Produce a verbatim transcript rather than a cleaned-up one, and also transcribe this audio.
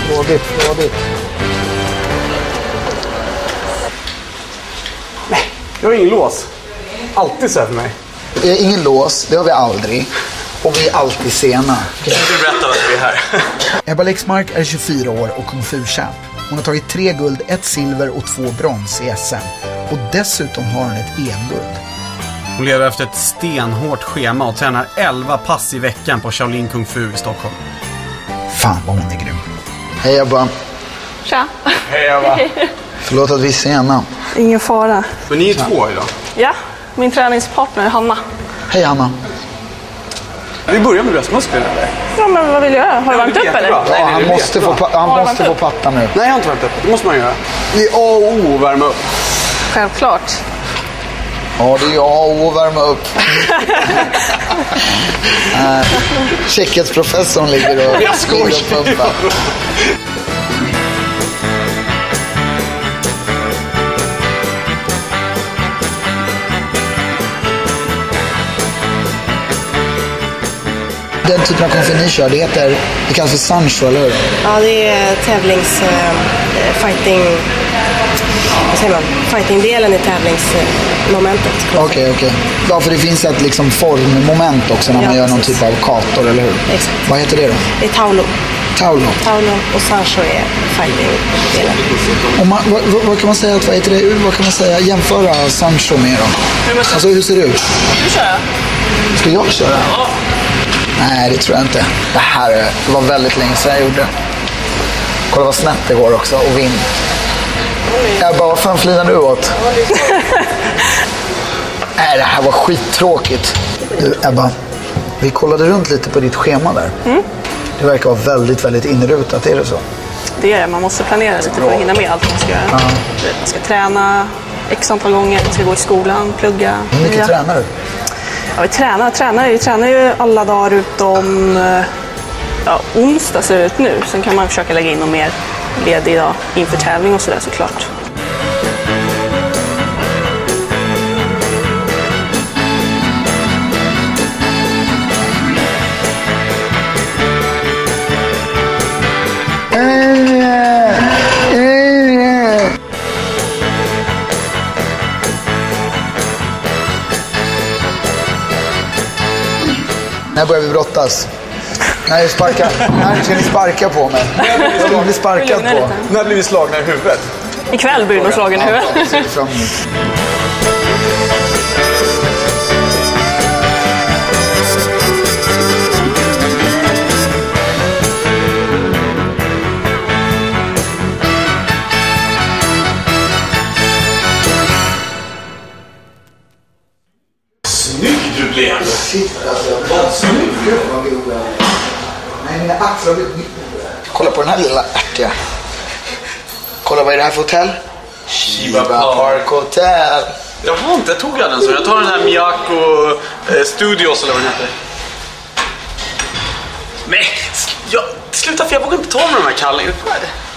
Rådigt, rådigt. Nej, jag har ingen lås. Alltid så här för mig. Det är ingen lås, det har vi aldrig. Och vi är alltid sena. Kan du berätta varför vi är här? Ebba Lexmark är tjugofyra år och kung fu-champ. Hon har tagit tre guld, ett silver och två brons i S M. Och dessutom har hon ett E M-guld. Hon lever efter ett stenhårt schema och tränar elva pass i veckan på Shaolin Kung Fu i Stockholm. Fan vad hon är grym. Hej Ebba. Tja. Hej Ebba. Förlåt att vi är sena. Ingen fara. Men ni är två idag? Ja, min träningspartner Hanna. Hej Hanna. Vi börjar med bröstmusklerna eller? Ja, men vad vill jag göra? Har du varmt upp eller? Nej, Ja, han måste få, pa- han måste få patta nu. Nej, jag har inte värmt upp. Det måste man göra. Det är A och O att värma upp. Självklart. Ja, det är A och O att värma upp. äh, Tjeckhetsprofessorn ligger och, jag skojar. ligger och pumpar. Den typen av konflikt ni kör, det heter, det kallas för Sancho, eller hur? Ja, det är tävlings äh, fighting vad säger man? Fighting-delen i tävlingsmomentet. Okej, okej. Okay, okay. Ja, för det finns ett liksom formmoment också när ja, man gör någon typ av kator, eller hur? Exakt. Vad heter det då? Det är Taulo. Taulo. Taulo och Sancho är fighting-delen. Och man, vad, vad kan man säga, vad heter det? Vad kan man säga, jämföra Sancho med då? Alltså, hur ser det ut? Du kör. Ska jag köra? Ja. Nej, det tror jag inte. Det här det var väldigt länge sedan jag gjorde. Kolla vad snett det går också och vind. Jag bara, vad fan flinar du åt? Nej, det här var skittråkigt. Du, Ebba, vi kollade runt lite på ditt schema där. Mm. Det verkar vara väldigt, väldigt inrutat, är det så? Det är det, man måste planera lite för att hinna med allt man ska göra. Ja. Man ska träna x antal gånger, man ska gå i skolan, plugga. Hur mycket ja. tränar du? Ja, vi tränar, tränar. Vi tränar ju alla dagar utom ja, onsdag ser det ut nu. Sen kan man försöka lägga in någon mer ledig dag inför tävling och sådär såklart. När börjar vi brottas? När sparka, när ska ni sparka på mig? Jag vill bli sparkad på. När blir vi slagna i huvudet? Ikväll blir du slagen i huvudet. Ja, Snygg du blev! Shit, alltså. Vad snygg. Nej, mina axlar har blivit mycket. Kolla på den här lilla ärtiga. Kolla, vad är det här för hotell? Shiba Park Hotel. Jag har inte, jag tog den så. Jag tar den här Miyako eh, Studios eller vad den heter. Nej, jag, sluta för jag vågar inte ta med de här kallingarna.